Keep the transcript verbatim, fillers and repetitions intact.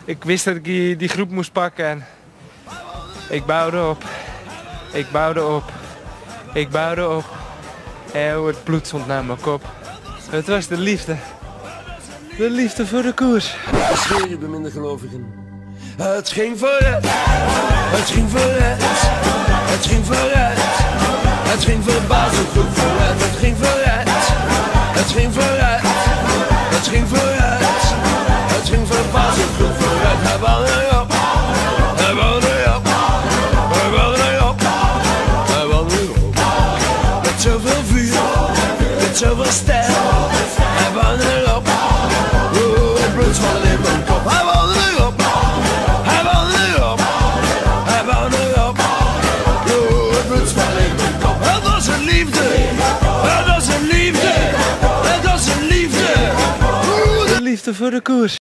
Ik wist dat ik die, die groep moest pakken en ik bouwde op. Ik bouwde op. Ik bouwde op. En het bloed stond naar mijn kop. Het was de liefde. De liefde voor de koers. De schreeuwen bij minder gelovigen. Het ging vooruit. Het ging vooruit. Het ging vooruit. Het ging verbaasd goed vooruit. Het ging vooruit. Het ging vooruit. Het ging vooruit. Het ging verbaasd goed vooruit. Hij wou erop. Hij wou erop. Hij wou erop. Hij wou erop. Met zoveel vuur. Met zoveel stijl. Hij wou erop. Oh, het bloed van in mijn kop. Hij wou erop. Hij wou erop. Hij wou erop. Oh, het bloed van in mijn kop. Het was een liefde. Het was een liefde. Het was een liefde. De liefde voor de koers.